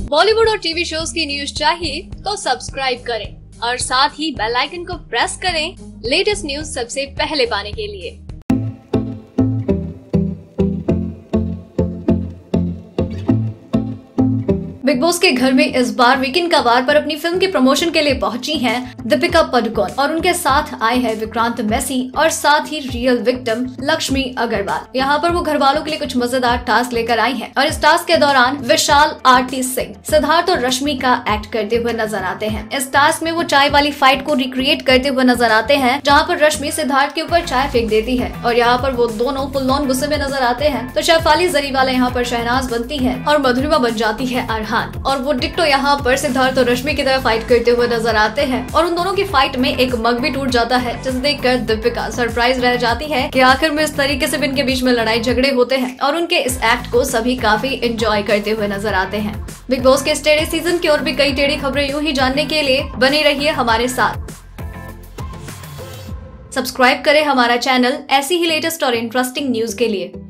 बॉलीवुड और TV shows की news चाहिए तो सब्सक्राइब करें और साथ ही बेल आइकन को प्रेस करें लेटेस्ट न्यूज सबसे पहले पाने के लिए। बिग बॉस के घर में इस बार वीकेंड का वार पर अपनी फिल्म के प्रमोशन के लिए पहुंची हैं दीपिका पादुकोण और उनके साथ आए हैं विक्रांत मैसी और साथ ही रियल विक्टिम लक्ष्मी अग्रवाल। यहाँ पर वो घर वालों के लिए कुछ मजेदार टास्क लेकर आई हैं और इस टास्क के दौरान विशाल, आरती सिंह, सिद्धार्थ और रश्मि का एक्ट करते हुए नजर आते हैं। इस टास्क में वो चाय वाली फाइट को रिक्रिएट करते हुए नजर आते हैं जहाँ पर रश्मि सिद्धार्थ के ऊपर चाय फेंक देती है और यहाँ पर वो दोनों फुल ऑन गुस्से में नजर आते हैं। तो शेफाली जरीवाला यहाँ पर शहनाज बनती है और मधुरिमा बन जाती है अरहान और वो डिट्टो यहाँ पर सिद्धार्थ और रश्मि की तरह फाइट करते हुए नजर आते हैं और उन दोनों की फाइट में एक मग भी टूट जाता है जिसे देखकर दीपिका सरप्राइज रह जाती है कि आखिर में इस तरीके से इनके बीच में लड़ाई झगड़े होते हैं और उनके इस एक्ट को सभी काफी एंजॉय करते हुए नजर आते हैं। बिग बॉस के इस टेढ़े सीजन की और भी कई टेढ़ी खबरें यूं ही जानने के लिए बने रहिए हमारे साथ। सब्सक्राइब करें हमारा चैनल ऐसी ही लेटेस्ट और इंटरेस्टिंग न्यूज के लिए।